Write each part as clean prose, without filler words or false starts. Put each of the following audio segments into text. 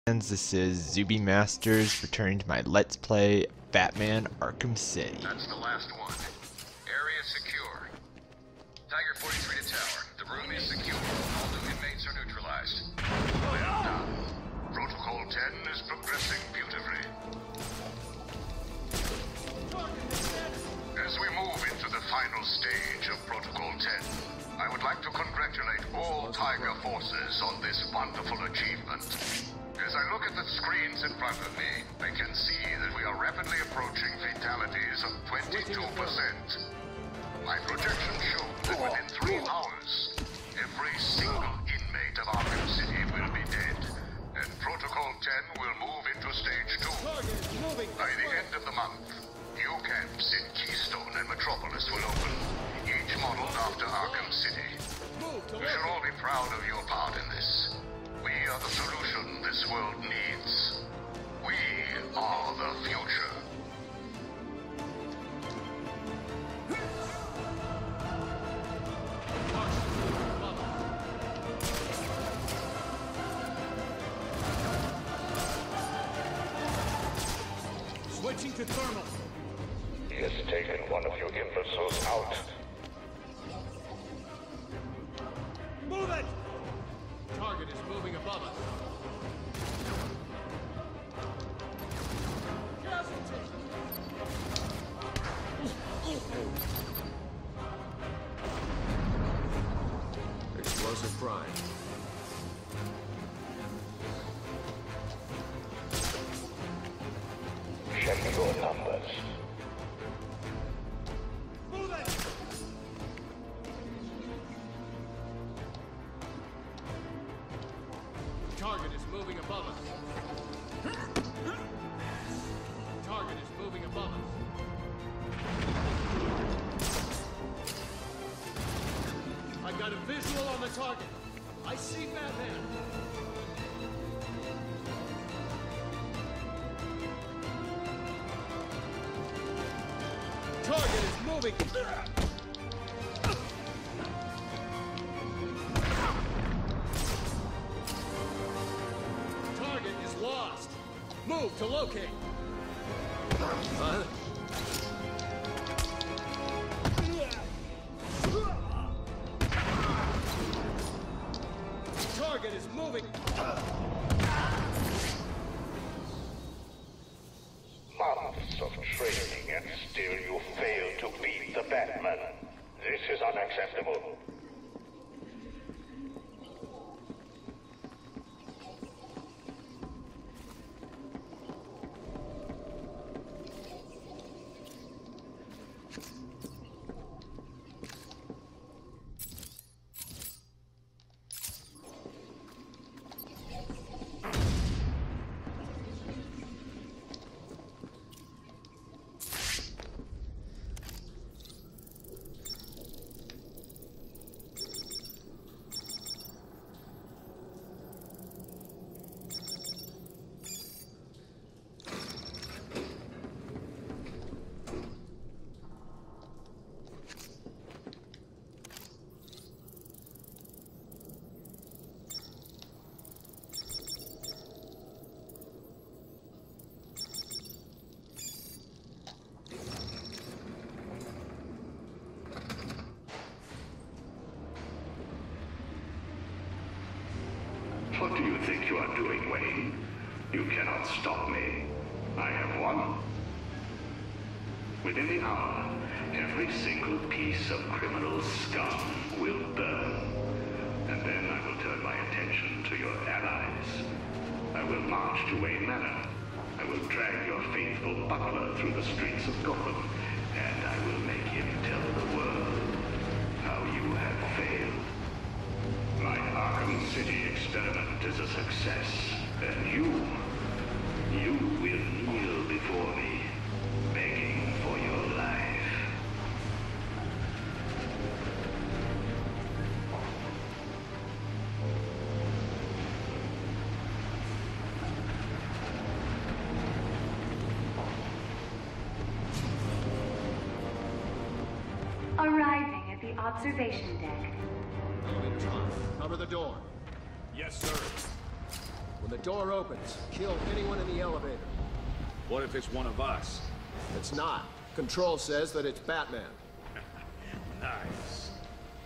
This is Zuby Masters returning to my Let's Play Batman Arkham City. That's the last one. Area secure. Tiger 43 to tower. The room is secure. All new inmates are neutralized. Well done. Protocol 10 is progressing beautifully. As we move into the final stage of Protocol 10, I would like to congratulate all Tiger forces on this wonderful achievement. As I look at the screens in front of me, I can see that we are rapidly approaching fatalities of 22%. My projections show that within 3 hours, every single inmate of Arkham City will be dead, and Protocol 10 will move into Stage 2. By the end of the month, new camps in Keystone and Metropolis will open, each modeled after Arkham City. You should all be proud of your part in this. We are the solution this world needs. We are the future. Switching to thermal. He has taken one of your Virtuos out. Move it! Target is moving above us. Explosive prime. Check your numbers. Move it! Target is moving above us. Target is moving above us. I got a visual on the target. I see Batman. Target is moving. Target is lost. Move to locate. Target is moving. Months of training and still you fail to beat the Batman. This is unacceptable. What do you think you are doing, Wayne? You cannot stop me. I have won. Within the hour, every single piece of criminal scum will burn. And then I will turn my attention to your allies. I will march to Wayne Manor. I will drag your faithful butler through the streets of Gotham. And I will make him tell the world how you have failed. My Arkham City experiment is a success, and you will kneel before me, begging for your life. Arriving at the observation deck. Elevator's on. Cover the door. Yes, sir. When the door opens, kill anyone in the elevator. What if it's one of us? It's not. Control says that it's Batman. Nice.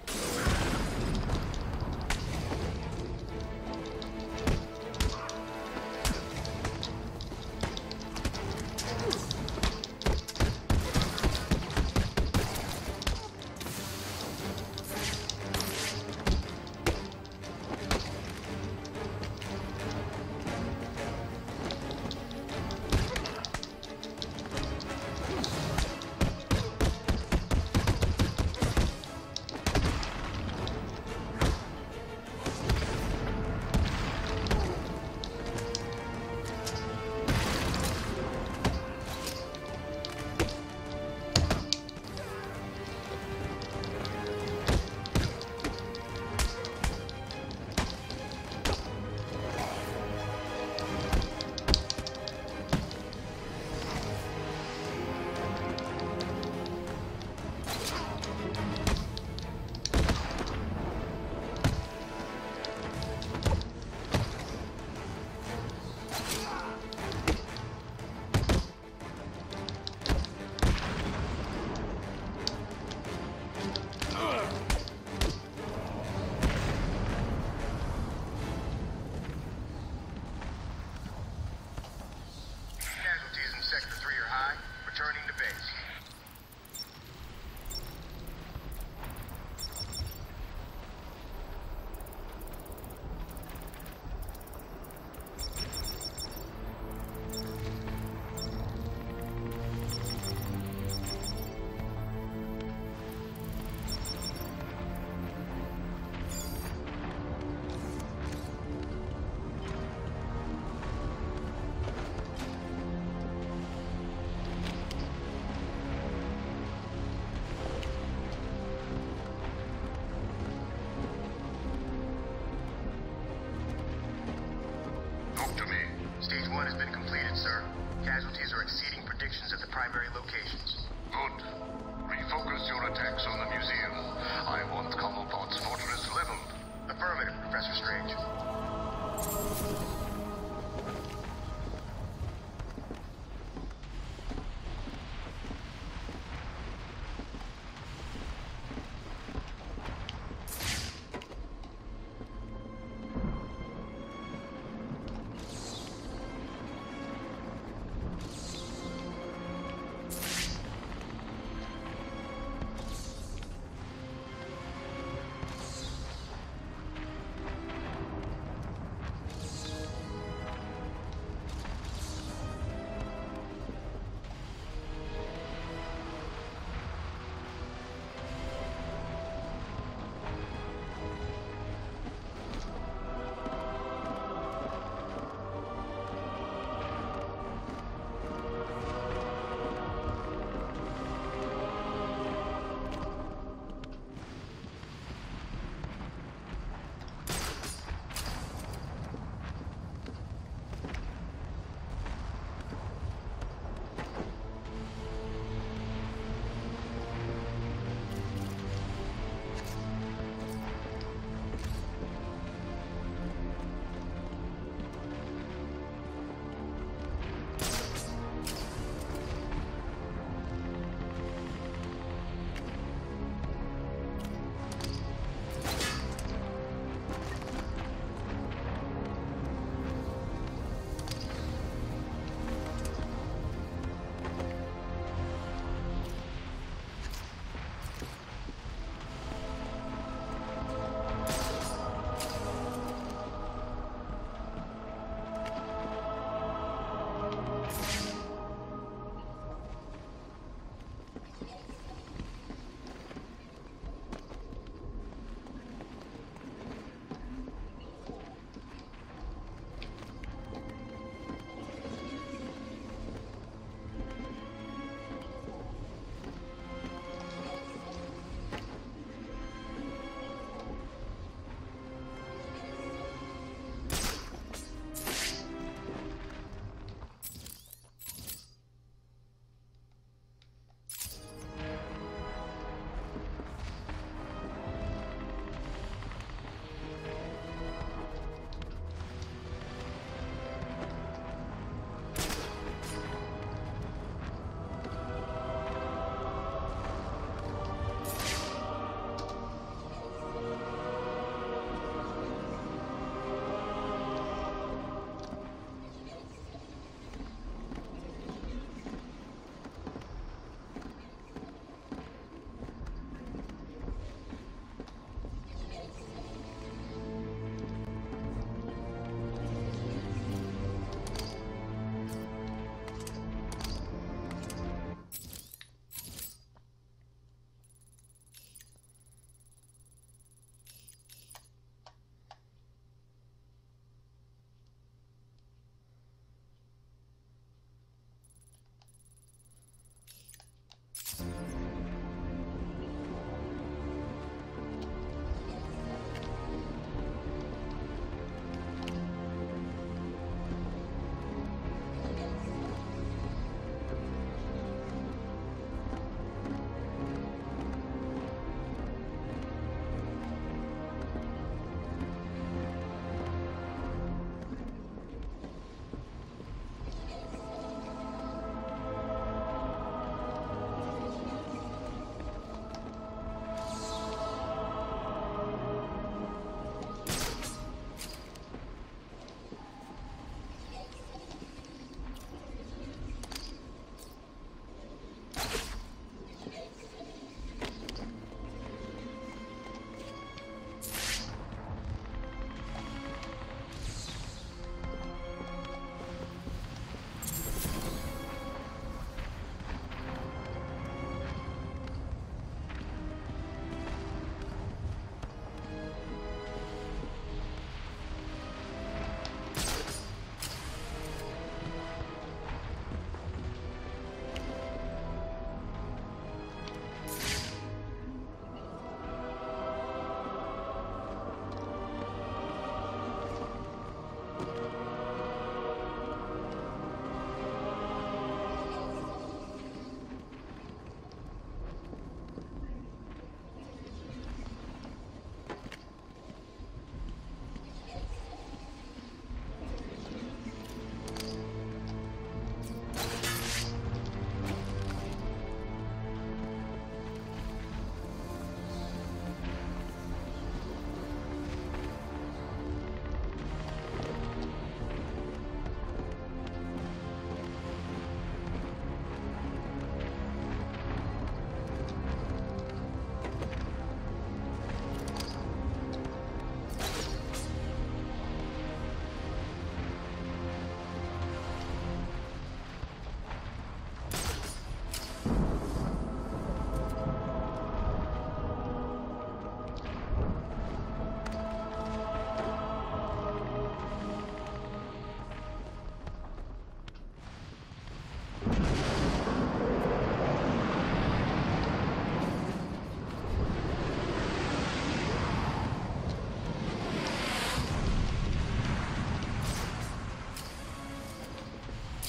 Stage 1 has been completed, sir. Casualties are exceeding predictions at the primary locations. Good. Refocus your attacks on the museum. I want Cobblepot's fortress leveled. Affirmative, Professor Strange.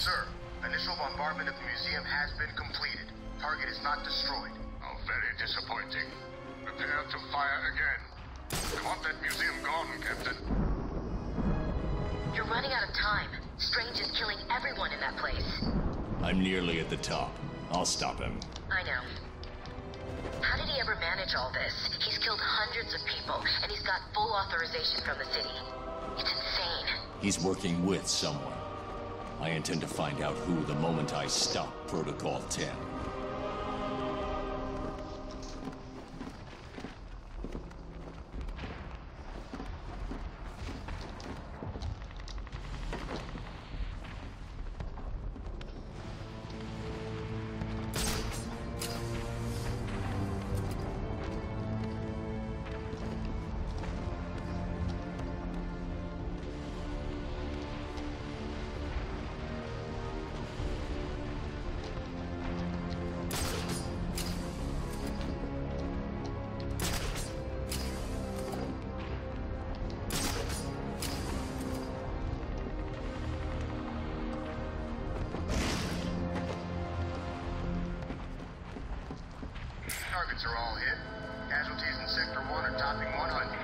Sir, initial bombardment of the museum has been completed. Target is not destroyed. Oh, very disappointing. Prepare to fire again. We want that museum gone, Captain. You're running out of time. Strange is killing everyone in that place. I'm nearly at the top. I'll stop him. I know. How did he ever manage all this? He's killed hundreds of people, and he's got full authorization from the city. It's insane. He's working with someone. I intend to find out who the moment I stop Protocol 10. Targets are all hit. Casualties in Sector 1 are topping 100.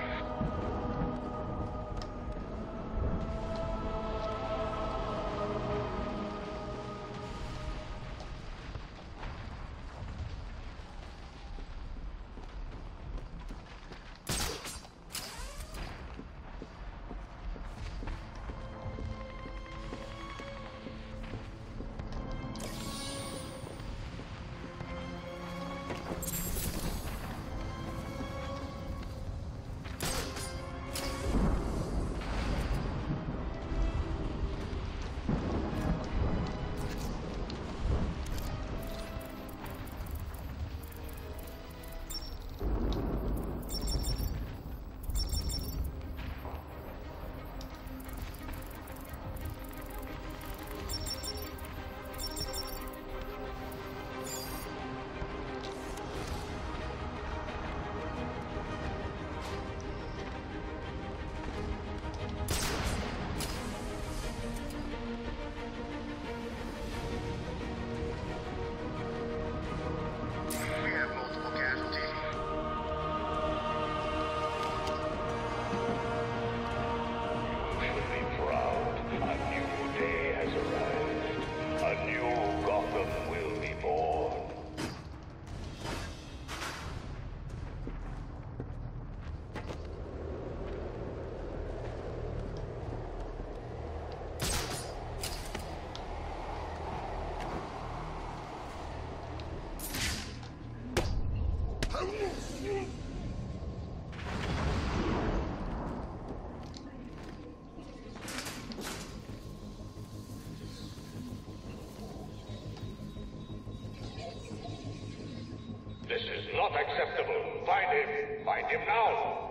This is not acceptable. Find him. Find him now.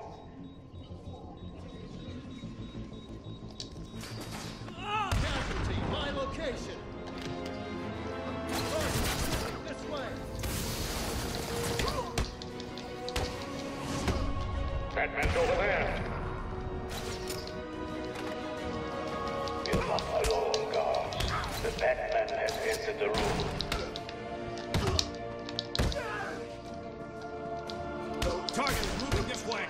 Casualty, my location. This way. Batman's over there. You're not alone, guards. The Batman has entered the room. Target is moving this way.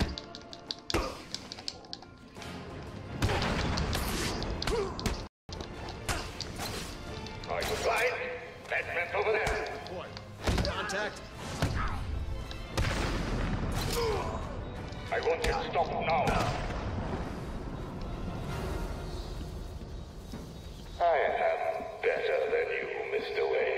Are you blind? Batman's over there. Boy. Contact. I want you to stop now. I am better than you, Mr. Wayne.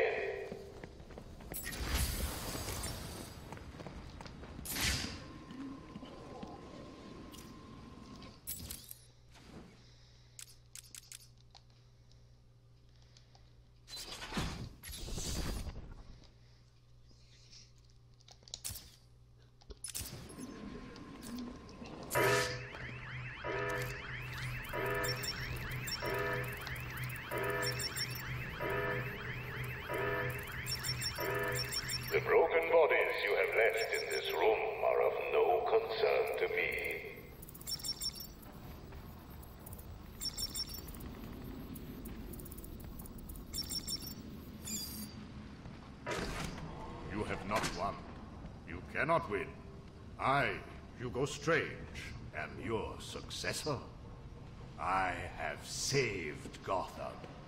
cannot win. I, Hugo Strange, am your successor. I have saved Gotham.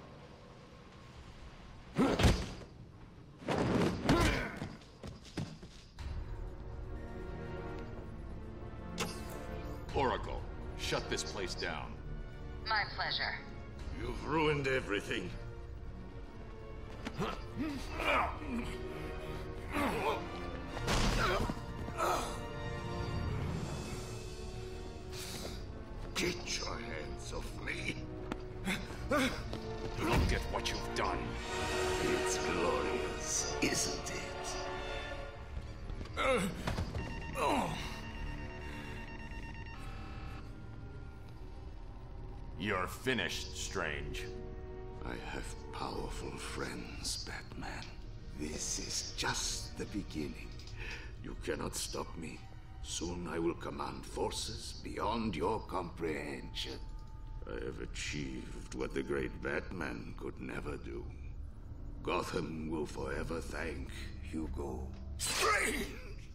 Oracle, shut this place down. My pleasure. You've ruined everything. Get your hands off me. Look at what you've done. It's glorious, isn't it? You're finished, Strange. I have powerful friends, Batman. This is just the beginning. You cannot stop me. Soon I will command forces beyond your comprehension. I have achieved what the great Batman could never do. Gotham will forever thank Hugo Strange!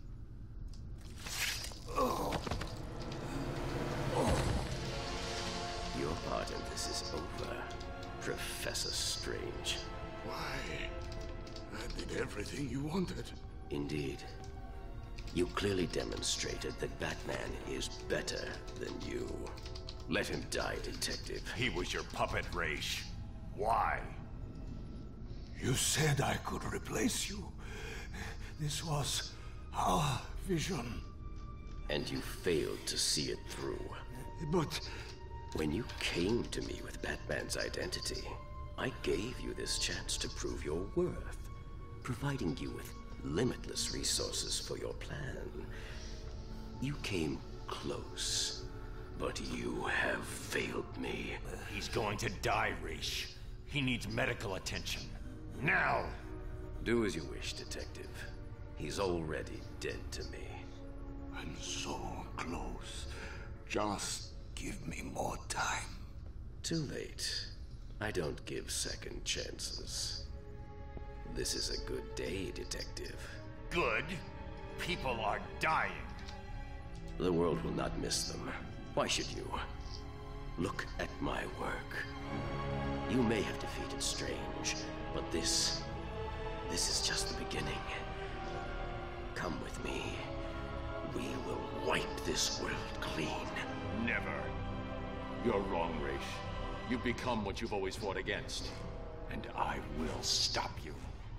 Your part in this is over, Professor Strange. Why? I did everything you wanted. Indeed. You clearly demonstrated that Batman is better than you. Let him die, Detective. He was your puppet, Raish. Why? You said I could replace you. This was our vision. And you failed to see it through. But When you came to me with Batman's identity, I gave you this chance to prove your worth, providing you with limitless resources for your plan. You came close, but you have failed me. He's going to die, Raish. He needs medical attention. Now! Do as you wish, Detective. He's already dead to me. I'm so close. Just give me more time. Too late. I don't give second chances. This is a good day, Detective. Good? People are dying. The world will not miss them. Why should you? Look at my work. You may have defeated Strange, but this is just the beginning. Come with me. We will wipe this world clean. Never. You're wrong, Raish. You've become what you've always fought against. And I will stop you.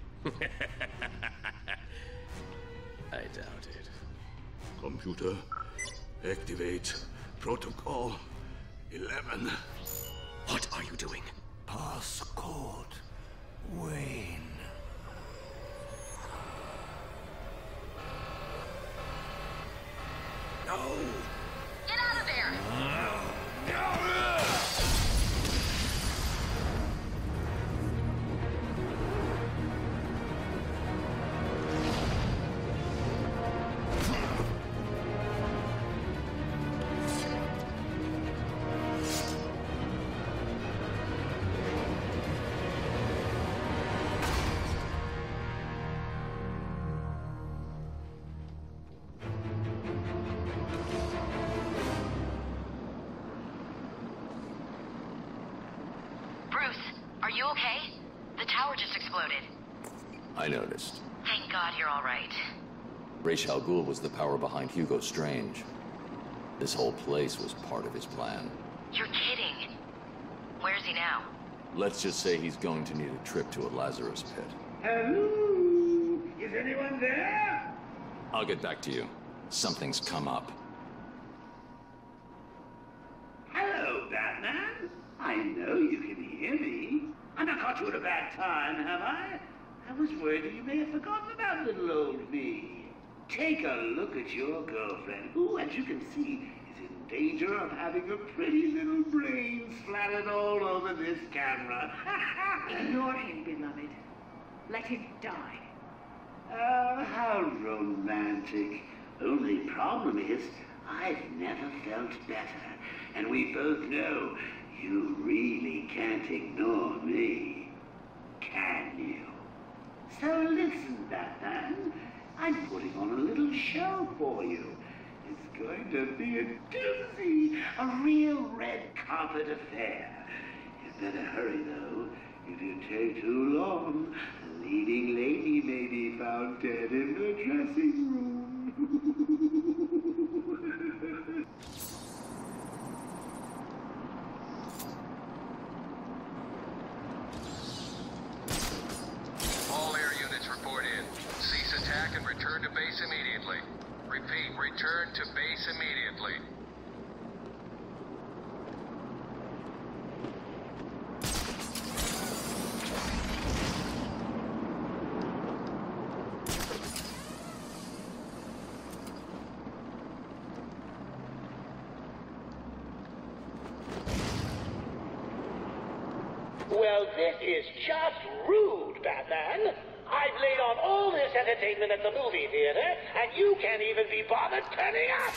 I doubt it. Computer, activate Protocol 11. What are you doing? Passcode Wayne. No! Get out of there! Bruce, are you okay? The tower just exploded. I noticed. Thank God you're all right. Ra's al Ghul was the power behind Hugo Strange. This whole place was part of his plan. You're kidding. Where is he now? Let's just say he's going to need a trip to a Lazarus pit. Hello? Is anyone there? I'll get back to you. Something's come up. Hello, Batman. I know you can hear me. I've not caught you at a bad time, have I? I was worried that you may have forgotten about little old me. Take a look at your girlfriend, who, as you can see, is in danger of having her pretty little brain splattered all over this camera. Ignore him, beloved. Let him die. Oh, how romantic. Only problem is, I've never felt better. And we both know you really can't ignore me. Can you? So listen, Batman. I'm putting on a little show for you. It's going to be a doozy, a real red carpet affair. You better hurry, though. If you take too long, the leading lady may be found dead in the dressing room. All air units report in. Cease attack and return to base immediately. Repeat, return to base immediately. Well, this is just rude, Batman. I've laid on all this entertainment at the movie theater, and you can't even be bothered turning up.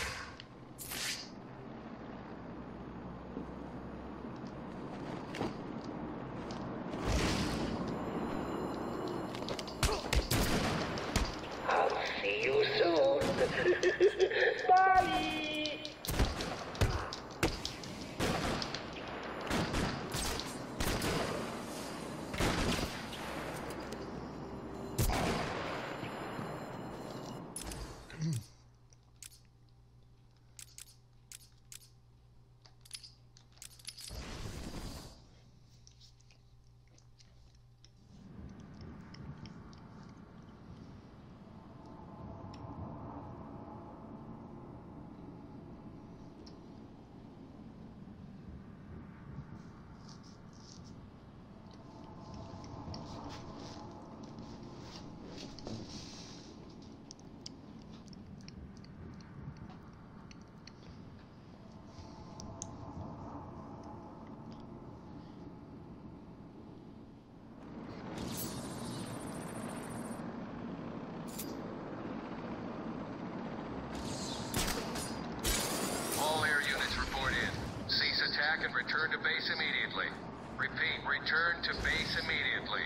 I'll see you soon. Bye. And return to base immediately. Repeat, return to base immediately.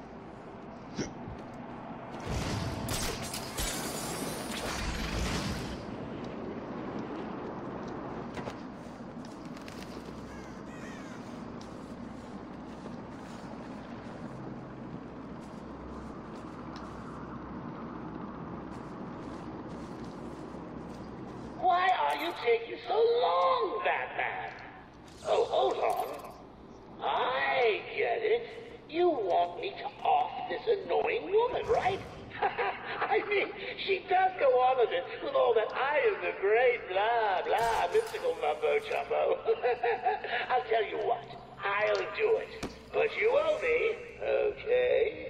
Why are you taking so long, Batman? Oh, hold on. I get it. You want me to off this annoying woman, right? I mean, she does go on with it with all that I am the great blah, blah, mystical mumbo-jumbo. I'll tell you what. I'll do it. But you owe me, okay?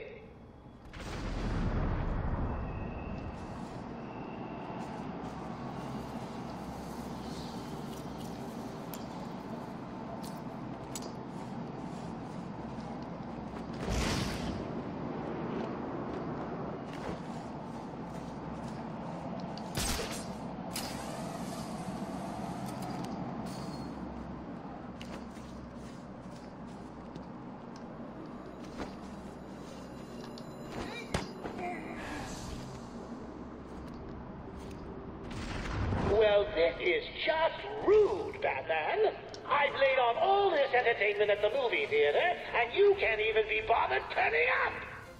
Well, this is just rude, Batman. I've laid on all this entertainment at the movie theater, and you can't even be bothered turning up.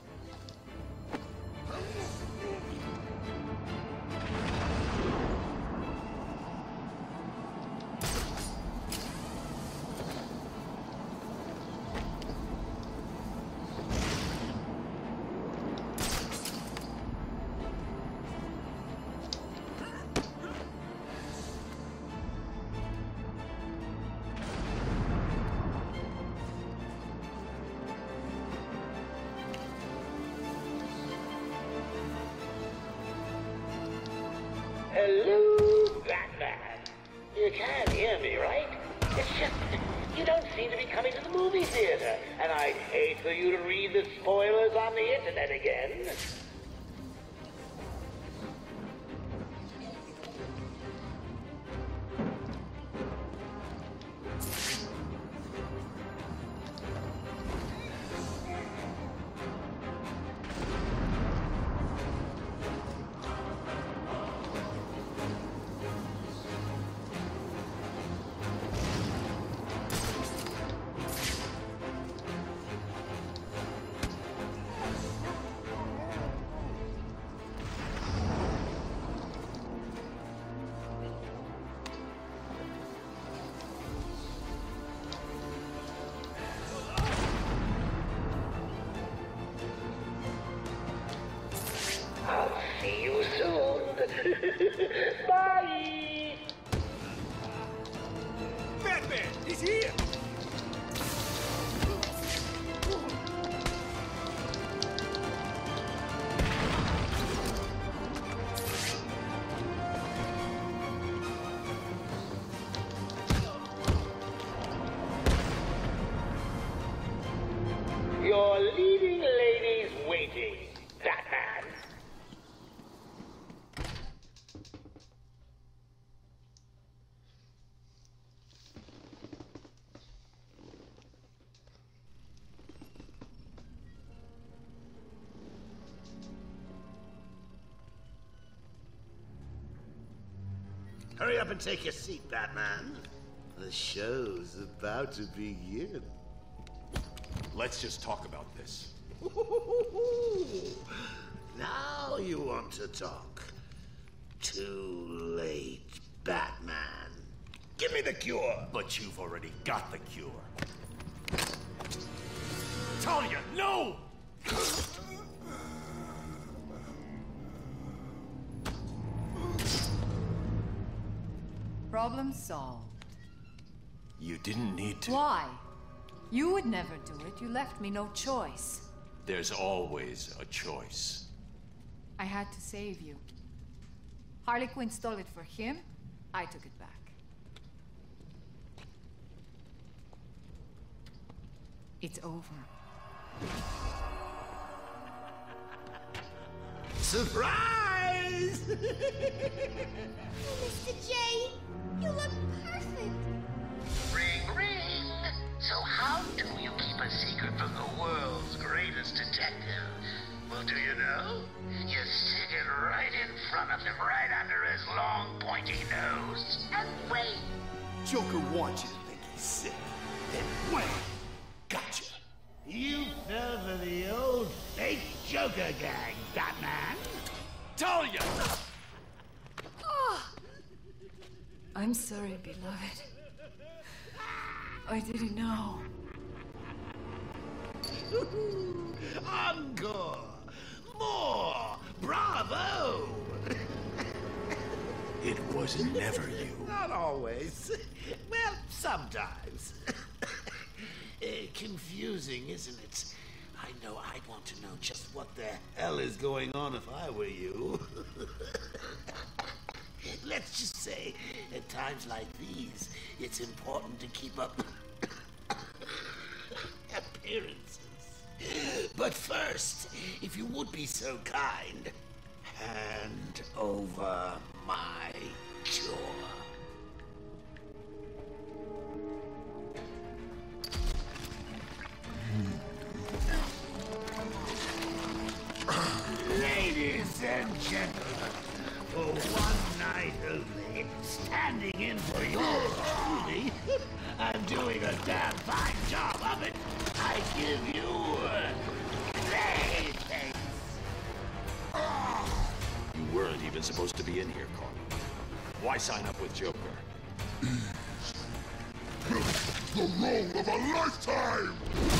Hello, Batman. You can hear me, right? It's just, you don't seem to be coming to the movie theater, and I'd hate for you to read the spoilers on the internet again. Bye! Batman! He's here! Your leading lady's waiting, Batman. Hurry up and take your seat, Batman. The show's about to begin. Let's just talk about this. Now you want to talk. Too late, Batman. Give me the cure. But you've already got the cure. Talia, no! Problem solved. You didn't need to. Why? You would never do it. You left me no choice. There's always a choice. I had to save you. Harley Quinn stole it for him. I took it back. It's over. Surprise! Mr. J, you look perfect. Ring, ring. So how do you keep a secret from the world's greatest detective? Well, do you know? You stick it right in front of him, right under his long, pointy nose, and wait. Joker wants you to think he's sick. Then wham! Gotcha. You fell for the old fake Joker gang, Batman. Talia! Oh. I'm sorry, beloved. I didn't know. Encore! More! Bravo! It was never you. Not always. Well, sometimes. Confusing, isn't it? I know I'd want to know just what the hell is going on if I were you. Let's just say, at times like these, it's important to keep up appearances. But first, if you would be so kind, hand over my cure. Ladies and gentlemen, for one night only, standing in for yours truly, I'm doing a damn fine job of it. I give you playthings. You weren't even supposed to be in here, Carl. Why sign up with Joker? The role of a lifetime!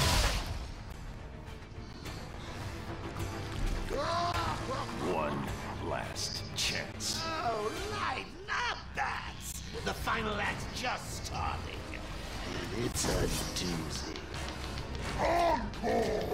One last chance. Oh, lighten up, bats. The final act's just starting. And it's a doozy. Encore!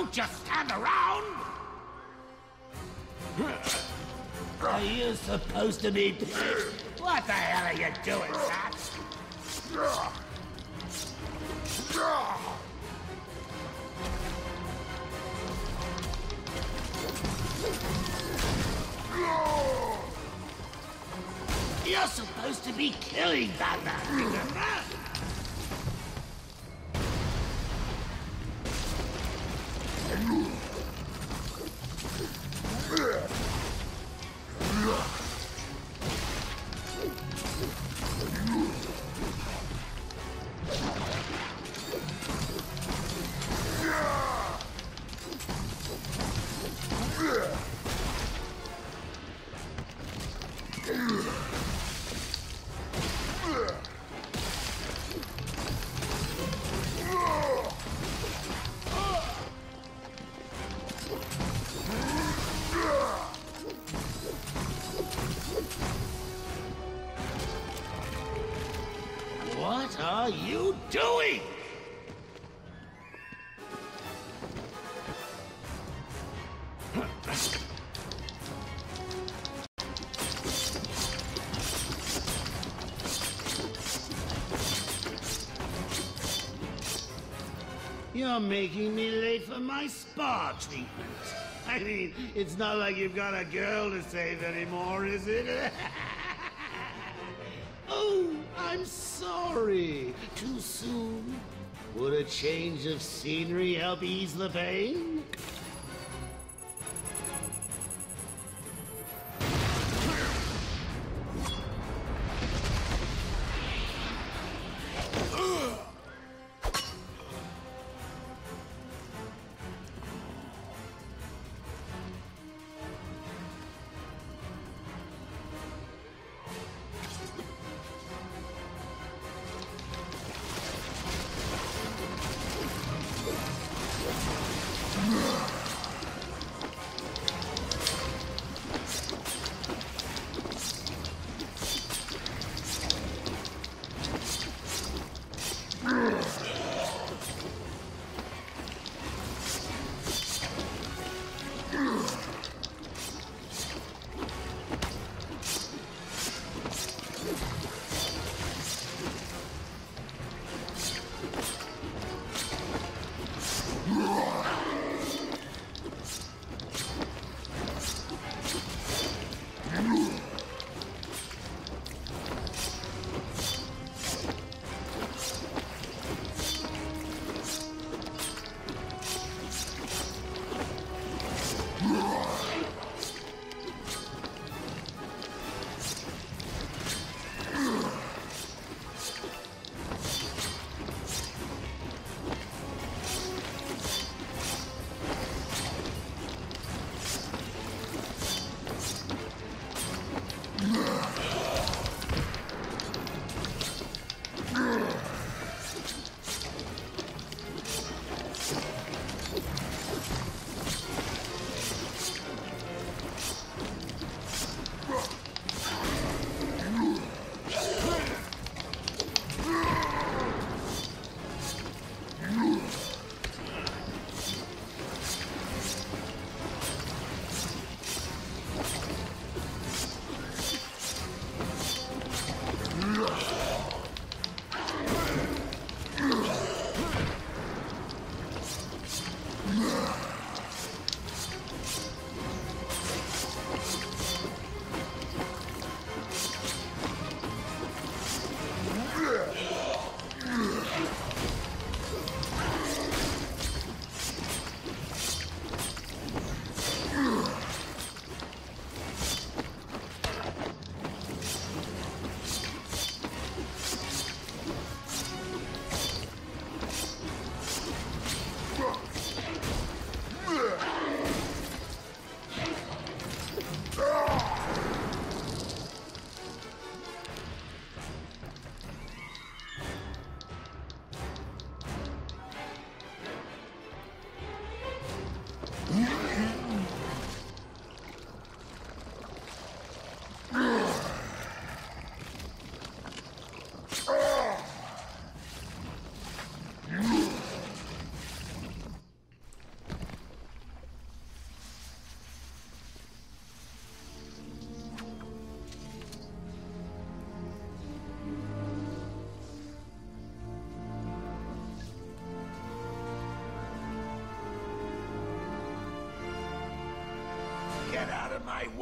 Don't just stand around! Are you supposed to be pissed? What the hell are you doing, Pat? You're supposed to be killing Batman, remember? What are you doing? You're making me late for my spa treatment. I mean, it's not like you've got a girl to save anymore, is it? Oh, I'm sorry. Too soon? Would a change of scenery help ease the pain?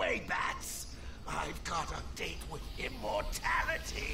away, bats! I've got a date with immortality!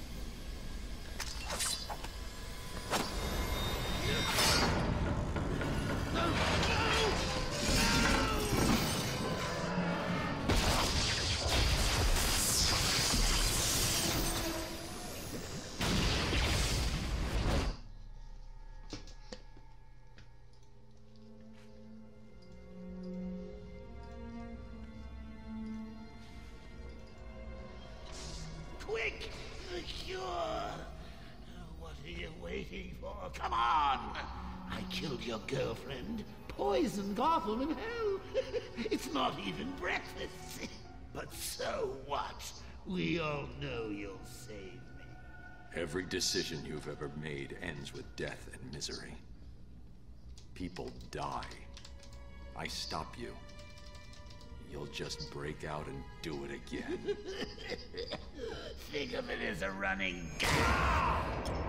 Quick! The cure! What are you waiting for? Come on! I killed your girlfriend, poisoned Gotham in hell. It's not even breakfast. But so what? We all know you'll save me. Every decision you've ever made ends with death and misery. People die. I stop you. You'll just break out and do it again. Think of it as a running gag.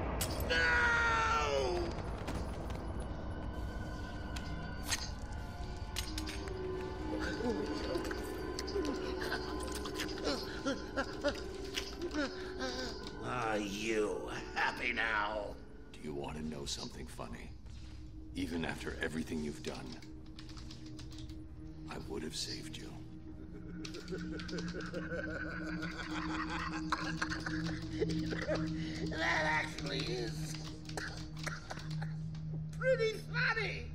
No! Are you happy now? Do you want to know something funny? Even after everything you've done, I would have saved you. That actually is pretty funny.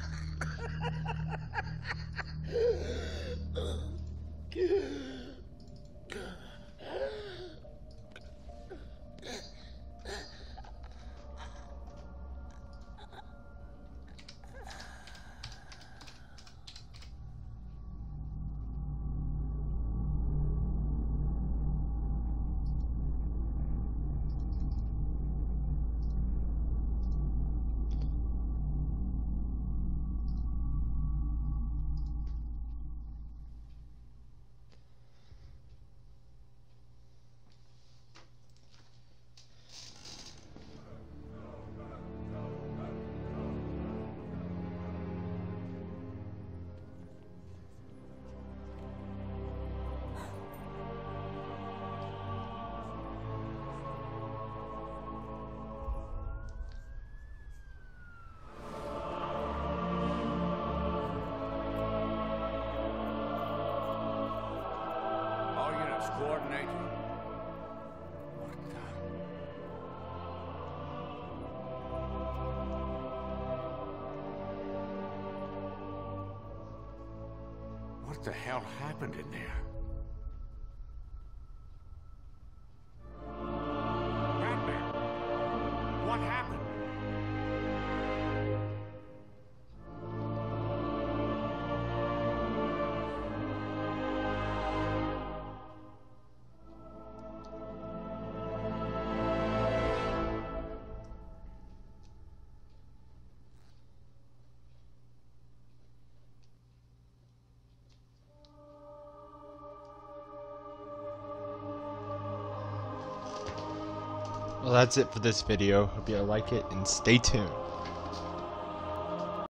Coordinate. What the hell happened in there? Batman! What happened? Well, that's it for this video. Hope you like it and stay tuned.